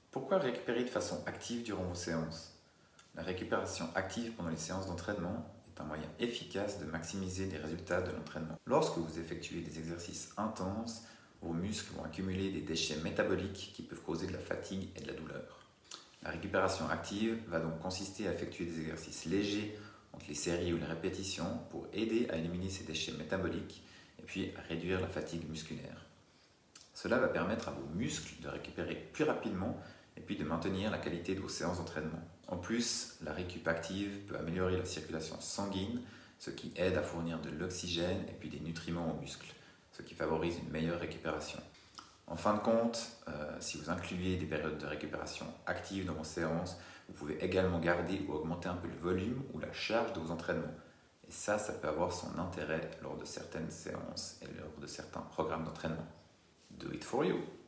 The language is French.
Pourquoi récupérer de façon active durant vos séances? La récupération active pendant les séances d'entraînement est un moyen efficace de maximiser les résultats de l'entraînement. Lorsque vous effectuez des exercices intenses, vos muscles vont accumuler des déchets métaboliques qui peuvent causer de la fatigue et de la douleur. La récupération active va donc consister à effectuer des exercices légers entre les séries ou les répétitions pour aider à éliminer ces déchets métaboliques et puis à réduire la fatigue musculaire. Cela va permettre à vos muscles de récupérer plus rapidement et puis de maintenir la qualité de vos séances d'entraînement. En plus, la récup active peut améliorer la circulation sanguine, ce qui aide à fournir de l'oxygène et puis des nutriments aux muscles, ce qui favorise une meilleure récupération. En fin de compte, si vous incluez des périodes de récupération active dans vos séances, vous pouvez également garder ou augmenter un peu le volume ou la charge de vos entraînements. Et ça peut avoir son intérêt lors de certaines séances et lors de certains programmes d'entraînement. Do it for you!